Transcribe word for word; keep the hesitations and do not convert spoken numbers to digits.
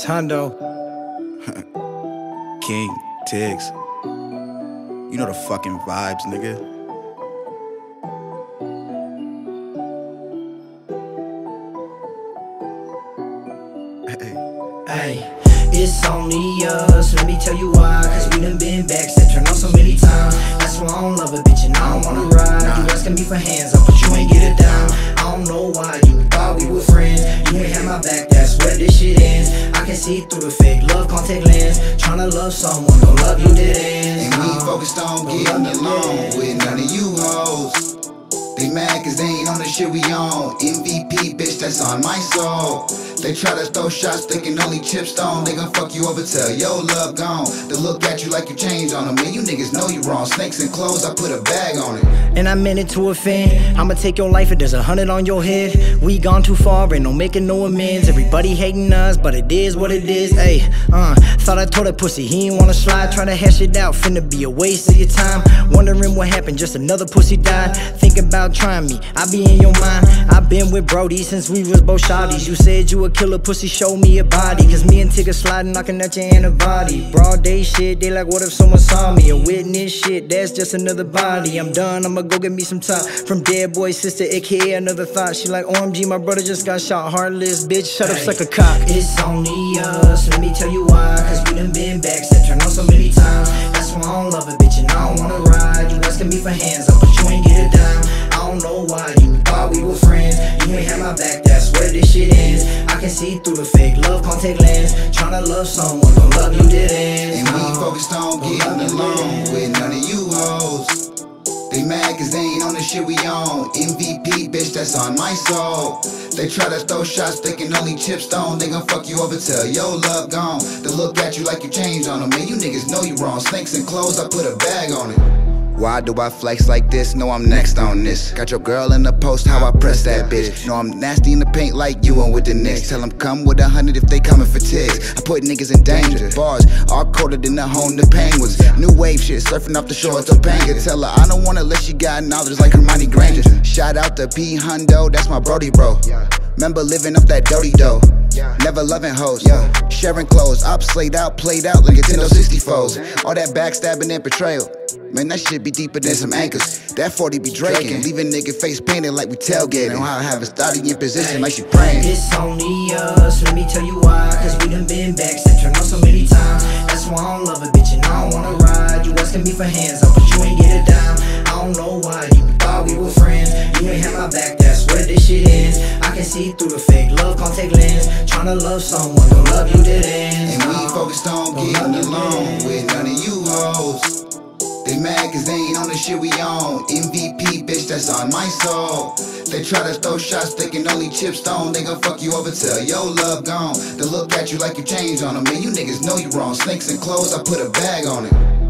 It's Hundo. King, Tiggs. You know the fucking vibes, nigga. Hey. Hey, it's only us, let me tell you why. Cause we done been backset, turned on so many times. That's why I don't love a bitch and I don't wanna ride. You asking me for hands up, but you ain't get it down. I don't know why you thought we were friends. You ain't had my back, that's where this shit ends. I can see through the fake love contact lens. Tryna love someone, don't love you dead ends. And we focused on getting along with none of you hoes. They mad cause they ain't on the shit we on. M V P, bitch, that's on my soul. They try to throw shots, thinking only chips stone. They gon' fuck you over till your love gone. They look at you like you changed on them. Man, you niggas know you wrong. Snakes and clothes, I put a bag on it. And I meant it to offend. I'ma take your life if there's a hundred on your head. We gone too far and no making no amends. Everybody hating us, but it is what it is. Ayy, uh, thought I told that pussy he ain't wanna slide. Try to hash it out, finna be a waste of your time. Wondering what happened, just another pussy died. Think about trying me, I be in your mind. I been with Brody since we was both shawties. You said you a killer, pussy, show me a body. Cause me and Tigger sliding, knocking at your antibody. Broad day shit, they like what if someone saw me? A witness shit, that's just another body. I'm done, I'ma go get me some top from Dead Boy Sister, aka Another Thought. She like, O M G, my brother just got shot. Heartless bitch, shut up, suck a cock. It's only us, let me tell you why. Cause we done been backset, turned on so many times. That's why I don't love a bitch and I don't wanna ride. You asking me for hands up, but you ain't get it down. I don't know why you thought we were friends. You ain't had my back, that's where this shit ends. I can see through the fake love contact lens. Tryna love someone, don't love you dead ends. And we focused on getting along with none of you hoes. They mad cause they ain't on the shit we on. M V P, bitch, that's on my soul. They try to throw shots, thinking only chips stone. They gon' fuck you over till your love gone. They look at you like you changed on them. Man, you niggas know you wrong. Snakes and clothes, I put a bag on it. Why do I flex like this? No, I'm next on this. Got your girl in the post, how I press that bitch. No, I'm nasty in the paint like you and with the Knicks. Tell them come with a hundred if they coming for ticks. I put niggas in danger. Bars all colder than the home the penguins. New wave shit, surfing off the shore of Topanga. Tell her I don't wanna let you got knowledge like Hermione Granger. Shout out to P Hundo, that's my Brody bro. Remember living up that dirty dough. Never loving hoes, sharing clothes. Ops slayed out, played out like Nintendo sixty-fours. All that backstabbing and betrayal. Man, that shit be deeper than some anchors. That forty be draking, leaving nigga face painted like we tailgating. Know how I have a starting in position like she praying. It's only us, let me tell you why. Cause we done been backset, turned on so many times. That's why I don't love a bitch and I don't wanna ride. You asking me for hands up, but you ain't get it down. I don't know why you thought we were friends. You ain't had my back, that's where this shit ends. I can see through the fake love contact lens. Tryna love someone, don't love you dead ends. And we focused on getting along with none of you hoes. They mad cause they ain't on the shit we on. M V P, bitch, that's on my soul. They try to throw shots, thinking only chips stone. They gon' fuck you over till your love gone. They look at you like you changed on them. Man, you niggas know you wrong. Snakes and clothes, I put a bag on it.